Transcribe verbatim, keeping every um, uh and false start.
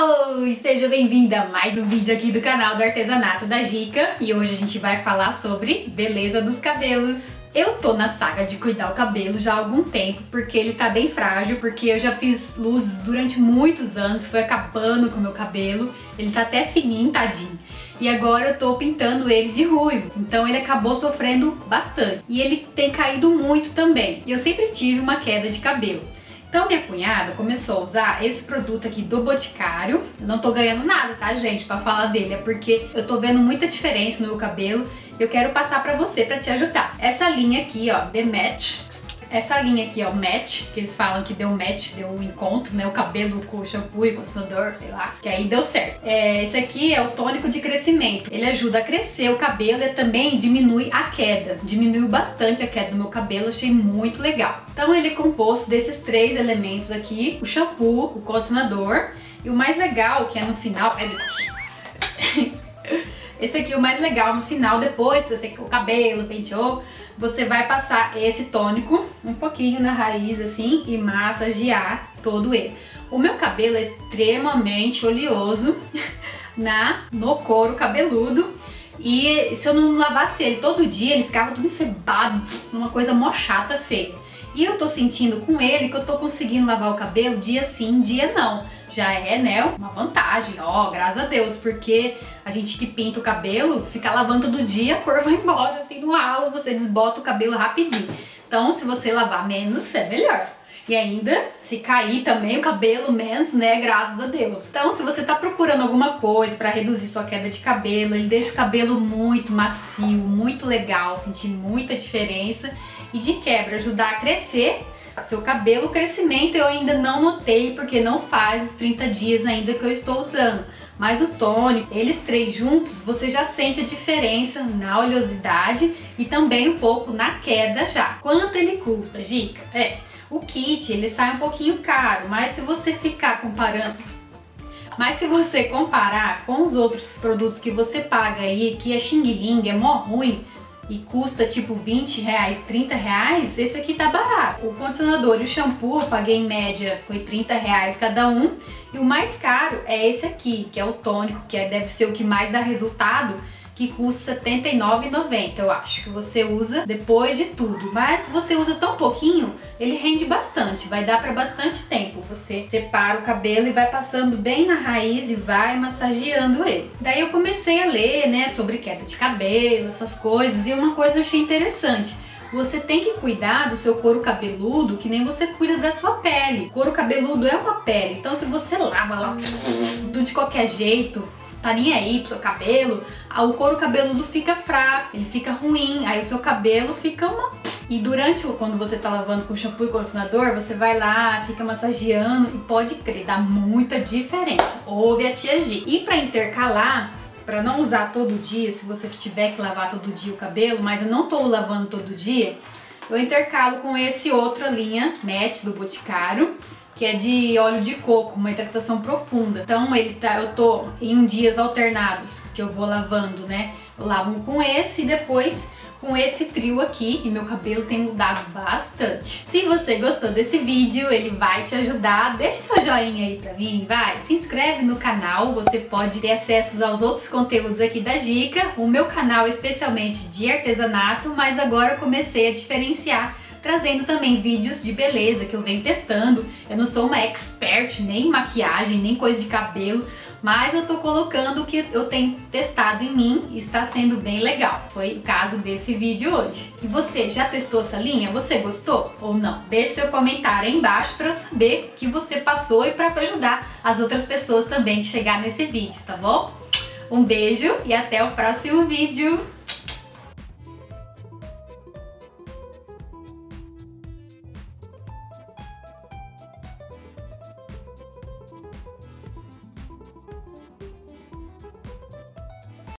Oi, seja bem-vinda a mais um vídeo aqui do canal do Artesanato da Gica. E hoje a gente vai falar sobre beleza dos cabelos. Eu tô na saga de cuidar o cabelo já há algum tempo, porque ele tá bem frágil, porque eu já fiz luzes durante muitos anos, foi acabando com o meu cabelo, ele tá até fininho, tadinho. E agora eu tô pintando ele de ruivo, então ele acabou sofrendo bastante. E ele tem caído muito também. E eu sempre tive uma queda de cabelo. Então minha cunhada começou a usar esse produto aqui do Boticário. Eu não tô ganhando nada, tá, gente, pra falar dele. É porque eu tô vendo muita diferença no meu cabelo e eu quero passar pra você, pra te ajudar. Essa linha aqui, ó, The Match. Essa linha aqui, ó, Match, que eles falam que deu match, deu um encontro, né? O cabelo com o shampoo e condicionador, sei lá, que aí deu certo. É, esse aqui é o tônico de crescimento. Ele ajuda a crescer o cabelo e também diminui a queda. Diminuiu bastante a queda do meu cabelo, achei muito legal. Então ele é composto desses três elementos aqui, o shampoo, o condicionador e o mais legal, que é no final... Esse aqui é o mais legal no final, depois se você secou o cabelo, penteou, você vai passar esse tônico um pouquinho na raiz assim e massagear todo ele. O meu cabelo é extremamente oleoso na, no couro cabeludo e se eu não lavasse ele todo dia, ele ficava tudo encebado, uma coisa mó chata, feia. E eu tô sentindo com ele que eu tô conseguindo lavar o cabelo dia sim, dia não. Já é, né, uma vantagem, ó, graças a Deus, porque a gente que pinta o cabelo, fica lavando todo dia, a cor vai embora, assim, no ralo, você desbota o cabelo rapidinho. Então, se você lavar menos, é melhor. E ainda, se cair também o cabelo menos, né, graças a Deus. Então, se você tá procurando alguma coisa pra reduzir sua queda de cabelo, ele deixa o cabelo muito macio, muito legal, sentir muita diferença. E de quebra, ajudar a crescer seu cabelo. O crescimento eu ainda não notei, porque não faz os trinta dias ainda que eu estou usando. Mas o tônico, eles três juntos, você já sente a diferença na oleosidade e também um pouco na queda já. Quanto ele custa, Gica? É, o kit, ele sai um pouquinho caro, mas se você ficar comparando... Mas se você comparar com os outros produtos que você paga aí, que é Xing Ling, é mó ruim, e custa tipo vinte reais, trinta reais, esse aqui tá barato. O condicionador e o shampoo eu paguei em média, foi trinta reais cada um. E o mais caro é esse aqui, que é o tônico, que é, deve ser o que mais dá resultado, que custa setenta e nove reais e noventa centavos, eu acho, que você usa depois de tudo. Mas você usa tão pouquinho, ele rende bastante, vai dar para bastante tempo. Você separa o cabelo e vai passando bem na raiz e vai massageando ele. Daí eu comecei a ler, né, sobre queda de cabelo, essas coisas, e uma coisa eu achei interessante. Você tem que cuidar do seu couro cabeludo que nem você cuida da sua pele. Couro cabeludo é uma pele, então se você lava lá tudo de qualquer jeito, tá nem aí pro seu cabelo, o couro cabeludo fica fraco, ele fica ruim, aí o seu cabelo fica uma... E durante, quando você tá lavando com shampoo e condicionador, você vai lá, fica massageando e pode crer, dá muita diferença. Ouve a tia Gi. E pra intercalar, pra não usar todo dia, se você tiver que lavar todo dia o cabelo, mas eu não tô lavando todo dia, eu intercalo com esse outro linha Match do Boticário, que é de óleo de coco, uma hidratação profunda. Então ele tá, eu tô em dias alternados que eu vou lavando, né? Eu lavo com esse e depois com esse trio aqui, e meu cabelo tem mudado bastante. Se você gostou desse vídeo, ele vai te ajudar, deixa seu joinha aí pra mim, vai, se inscreve no canal, você pode ter acesso aos outros conteúdos aqui da Gica, o meu canal especialmente de artesanato, mas agora eu comecei a diferenciar, trazendo também vídeos de beleza que eu venho testando. Eu não sou uma expert nem em maquiagem, nem coisa de cabelo, mas eu tô colocando o que eu tenho testado em mim e está sendo bem legal. Foi o caso desse vídeo hoje. E você, já testou essa linha? Você gostou ou não? Deixe seu comentário aí embaixo para eu saber que você passou e para ajudar as outras pessoas também que chegar nesse vídeo, tá bom? Um beijo e até o próximo vídeo!